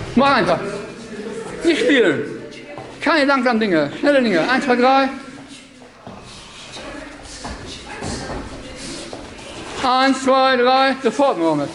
Mach einfach. Nicht spielen. Keine langsamen Dinge, schnelle Dinge. 1, 2, 3. 1, 2, 3. Sofort, Mohammed.